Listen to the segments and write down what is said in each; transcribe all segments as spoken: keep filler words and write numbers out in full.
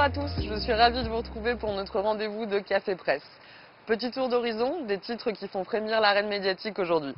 à tous, je suis ravie de vous retrouver pour notre rendez-vous de Café Presse. Petit tour d'horizon, des titres qui font frémir l'arène médiatique aujourd'hui.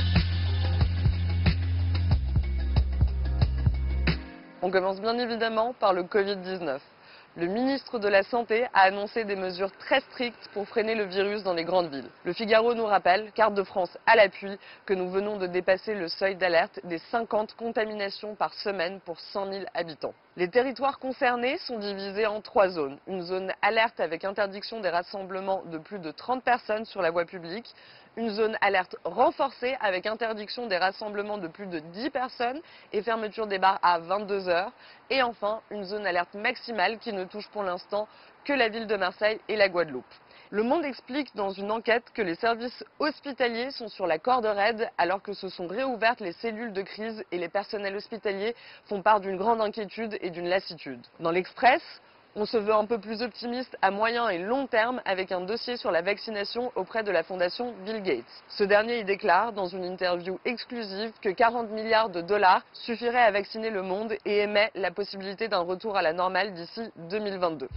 On commence bien évidemment par le Covid dix-neuf. Le ministre de la Santé a annoncé des mesures très strictes pour freiner le virus dans les grandes villes. Le Figaro nous rappelle, carte de France à l'appui, que nous venons de dépasser le seuil d'alerte des cinquante contaminations par semaine pour cent mille habitants. Les territoires concernés sont divisés en trois zones. Une zone alerte avec interdiction des rassemblements de plus de trente personnes sur la voie publique. Une zone alerte renforcée avec interdiction des rassemblements de plus de dix personnes et fermeture des bars à vingt-deux heures. Et enfin, une zone alerte maximale qui ne touche pour l'instant que la ville de Marseille et la Guadeloupe. Le Monde explique dans une enquête que les services hospitaliers sont sur la corde raide alors que se sont réouvertes les cellules de crise et les personnels hospitaliers font part d'une grande inquiétude et d'une lassitude. Dans l'Express, on se veut un peu plus optimiste à moyen et long terme avec un dossier sur la vaccination auprès de la fondation Bill Gates. Ce dernier y déclare dans une interview exclusive que quarante milliards de dollars suffiraient à vacciner le monde et émet la possibilité d'un retour à la normale d'ici deux mille vingt-deux.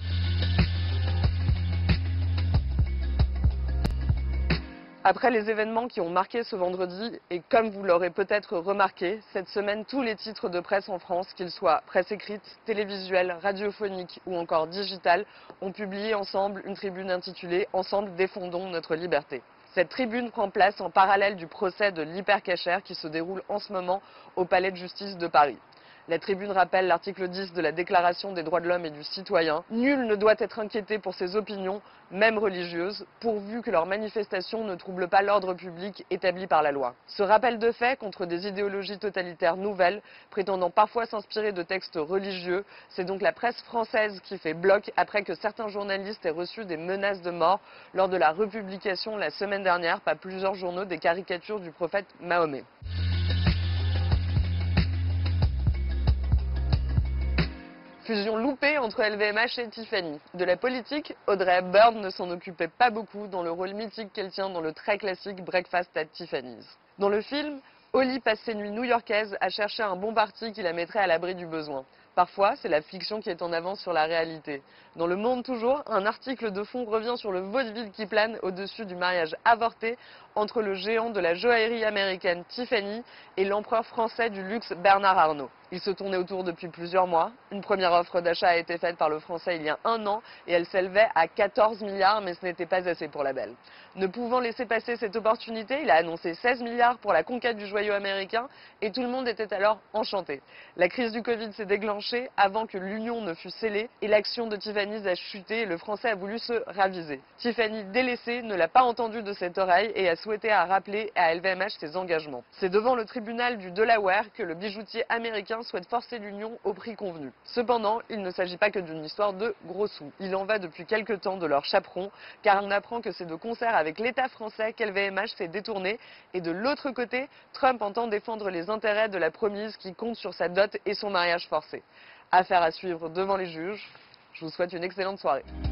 Après les événements qui ont marqué ce vendredi, et comme vous l'aurez peut-être remarqué, cette semaine, tous les titres de presse en France, qu'ils soient presse écrite, télévisuelle, radiophonique ou encore digitale, ont publié ensemble une tribune intitulée « Ensemble, défendons notre liberté ». Cette tribune prend place en parallèle du procès de l'hypercachère qui se déroule en ce moment au Palais de justice de Paris. La tribune rappelle l'article dix de la Déclaration des droits de l'homme et du citoyen. Nul ne doit être inquiété pour ses opinions, même religieuses, pourvu que leurs manifestations ne troublent pas l'ordre public établi par la loi. Ce rappel de fait contre des idéologies totalitaires nouvelles, prétendant parfois s'inspirer de textes religieux, c'est donc la presse française qui fait bloc après que certains journalistes aient reçu des menaces de mort lors de la republication la semaine dernière par plusieurs journaux des caricatures du prophète Mahomet. Fusion loupée entre L V M H et Tiffany. De la politique, Audrey Hepburn ne s'en occupait pas beaucoup dans le rôle mythique qu'elle tient dans le très classique Breakfast at Tiffany's. Dans le film, Holly passe ses nuits new-yorkaises à chercher un bon parti qui la mettrait à l'abri du besoin. Parfois, c'est la fiction qui est en avance sur la réalité. Dans Le Monde toujours, un article de fond revient sur le vaudeville qui plane au-dessus du mariage avorté entre le géant de la joaillerie américaine Tiffany et l'empereur français du luxe Bernard Arnault. Ils se tournaient autour depuis plusieurs mois. Une première offre d'achat a été faite par le Français il y a un an et elle s'élevait à quatorze milliards, mais ce n'était pas assez pour la belle. Ne pouvant laisser passer cette opportunité, il a annoncé seize milliards pour la conquête du joyau américain et tout le monde était alors enchanté. La crise du Covid s'est déclenchée avant que l'union ne fût scellée et l'action de Tiffany a chuté et le Français a voulu se raviser. Tiffany, délaissée, ne l'a pas entendu de cette oreille et a souhaité à rappeler à L V M H ses engagements. C'est devant le tribunal du Delaware que le bijoutier américain souhaite forcer l'union au prix convenu. Cependant, il ne s'agit pas que d'une histoire de gros sous. Il en va depuis quelque temps de leur chaperon, car on apprend que c'est de concert avec l'État français qu'L V M H s'est détourné et de l'autre côté, Trump entend défendre les intérêts de la promise qui compte sur sa dot et son mariage forcé. Affaire à suivre devant les juges. Je vous souhaite une excellente soirée.